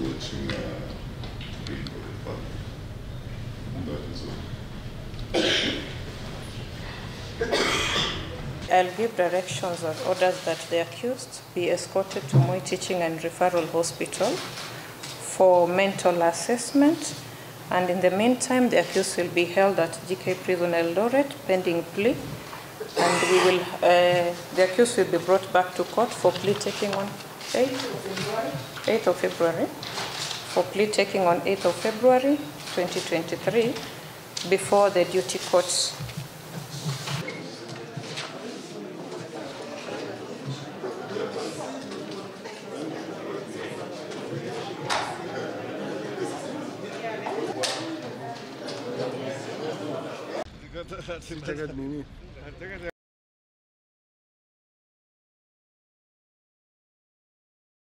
watching Read for the Fun. And that is all. I'll give directions or orders that the accused be escorted to Moi Teaching and Referral Hospital for mental assessment. And in the meantime, the accused will be held at GK Prison Eldoret pending plea. And the accused will be brought back to court for plea taking on 8th of February. For plea taking on 8th of February 2023 before the duty courts.